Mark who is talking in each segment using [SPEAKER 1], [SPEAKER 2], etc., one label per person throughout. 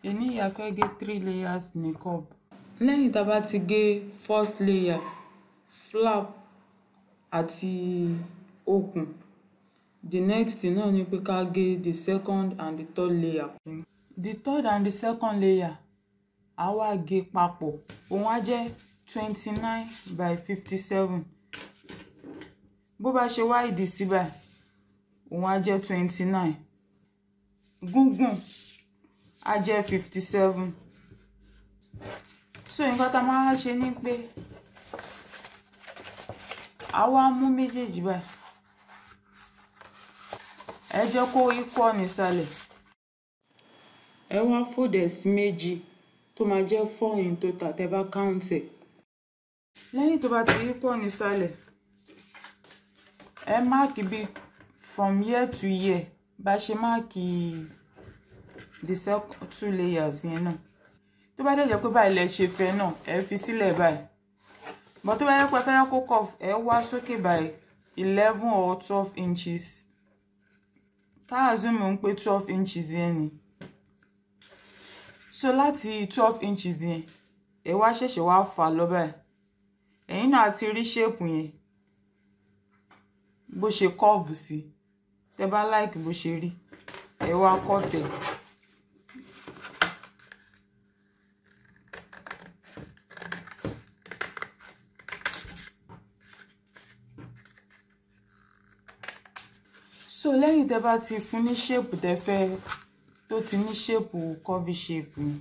[SPEAKER 1] Èní a fẹ́ gé 3 layers ní cup. Lẹ́yìn tá bá ti gé first layer, flap àti okùn, the next thing náà ni pé ká gé the second and the third layer. The third and the second layer a wá gé papọ̀. Òun á jẹ́ 29 by 57. Bó bá ṣe wide sí báyìí, òun á jẹ́ 29. Gúngùn á jẹ́ 57. So nǹkan tá máa ṣe ni pé a wá mú méjèèjì báyìí. Ẹ jẹ́ kó equal nísàlẹ̀. Ẹ wá fold ẹ̀ sí méjì tó máa jẹ́ 4 in total tẹ́ bá count ẹ̀. Lẹ́yìn tó bá ti equal nísàlẹ̀, ẹ mark bí from here to here bá ṣe mark the second 2 layers yẹn náà. Tó bá dẹ̀ jẹ́ pé báyìí lẹ ṣe fẹ́ náà, ẹ fi sílẹ̀ báyìí. But tó bá yẹ pé fẹ́ kó curve, ẹ wá sókè by 11 or 12 inches. Ká assume ń pé 12 inches yẹn ni. So láti 12 inches yẹn, ẹ wá ṣẹ̀ṣẹ̀ wá fà lọ báyìí. Ẹ̀yin náà ti rí shape yẹn bó ṣe curve sí. Tẹ́ bá like bó ṣe rí, ẹ wá cut ẹ̀. So lẹ́yìn tẹ́ bá ti fún ní shape tẹ́ fẹ́, tó ti ní shape curvy shape ni.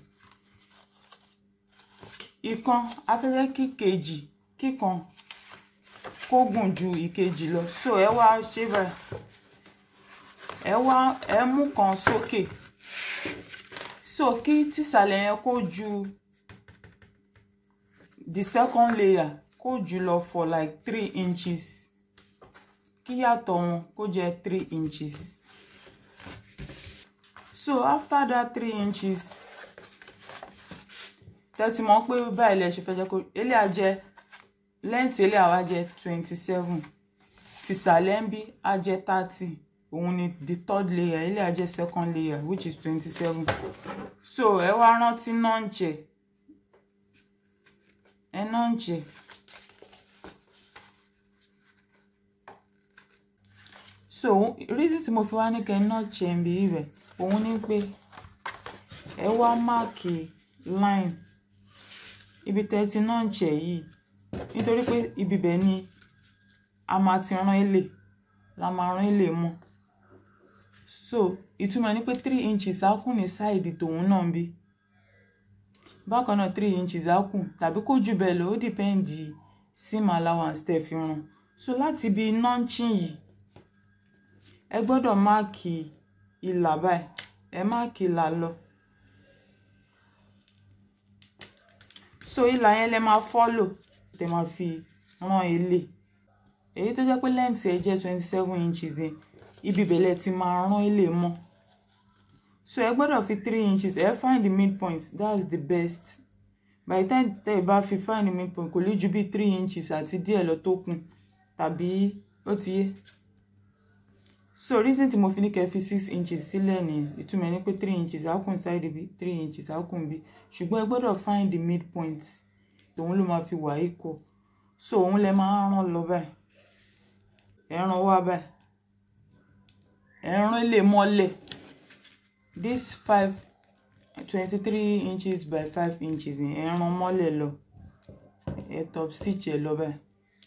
[SPEAKER 1] Ìkan a fẹ́ jẹ́ kí kejì kíkan kó gùn ju ìkejì lọ. So ẹ wá ṣe báyìí. Ẹ mú kan sókè. So kí tìsàlẹ̀ yẹn kó ju the second layer kó jù lọ for like 3 inches. Kí yàtọ̀ wọn kó jẹ́ 3 inches. So after that 3 inches, tẹ́tí mọ̀ pé báyìí lẹ ṣe fẹ́ jẹ́ kó eléyà jẹ́ length eléyà wá jẹ́ 27. Tìsàlẹ̀ ń bí á jẹ́ 30. Òun ni the third layer, eléyà jẹ́ second layer which is 27. So ẹ wá rántí notch ẹ̀. Ẹ notch ẹ̀. So reason tí mo fi wá ní kẹ́ notch ẹ̀ ń bí ibẹ̀, òun ni pé ẹ wá mark line ibi tẹ́ ti notch ẹ̀ yìí. Nítorí pé ibi bẹ̀ ni a máa ti rán èlé, la máa rán èlé mọ́. So ìtumọ̀ ni pé 3 inches á kù ní side tòun náà bí. Bákan náà 3 inches á kù tàbí kó jù bẹ́ẹ̀ lọ, ó depend seam allowance tẹ́ fi rán. So láti ibi notching yìí, ẹ gbọ́dọ̀ mark ìlà báyìí. Ẹ mark ìlà lọ. So ìlà yẹn lẹ máa follow tẹ́ máa fi rán èlé. Èyí tó jẹ́ pé length ẹ̀ jẹ́ 27 inches yẹn, ibi bẹ̀lẹ̀ ti máa rán èlé mọ́. So ẹ gbọ́dọ̀ fi 3 inches. Ẹ find the midpoint, that's the best. By the time tẹ́ bá fi find the midpoint, kò lè ju bí 3 inches àti díẹ̀ lọ tó kù, tàbí ó ti yé. So reason tí mo fi ní kẹ́ fi 6 inches sílẹ̀ ni ìtumọ̀ ní pé 3 inches á kù side bí, 3 inches á kù bí. Ṣùgbọ́n ẹ gbọ́dọ̀ find the midpoint. Tòun ló máa fi wà equal. So òun lẹ máa rán lọ báyìí. Ẹ rán wá báyìí. Ẹ rán èlé mọ́lẹ̀. This 23 inches by 5 inches ni ẹ rán mọ́lẹ̀ lọ. Ẹ top stitch ẹ lọ báyìí.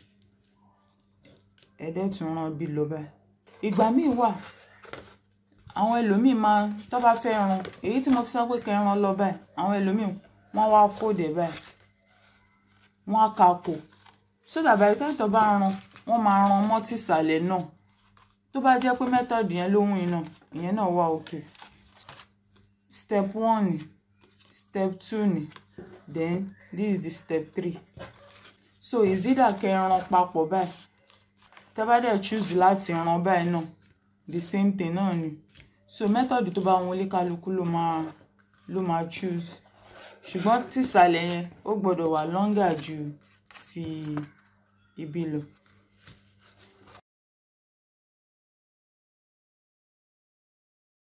[SPEAKER 1] Ẹ dẹ̀ tún rán bí lọ báyìí. Ìgbà míì wà àwọn ẹlòmíì máa tó bá fẹ́ rán, èyí tí mo fi sọ pé kẹ́ rán lọ báyìí, àwọn ẹlòmíì wọ́n wá fold ẹ̀ báyìí. Wọ́n á kakò. So that by the time tó bá rán, wọ́n máa rán mọ́ tìsàlẹ̀ náà. Tó bá jẹ́ pé method yẹn ló wùn iná, ìyẹn náà wà okay. Step 1 ni, step 2 ni, then this is the step 3. So is either kẹ́ rán papọ̀ báyìí. Tẹ́ bá dẹ̀ choose láti rán báyìí náà, the same thing náà ni. So method tó bá wọn oníkálukú ló máa choose. Ṣùgbọ́n tìsàlẹ̀ yẹn ó gbọ́dọ̀ wà longer ju ti ibi lọ.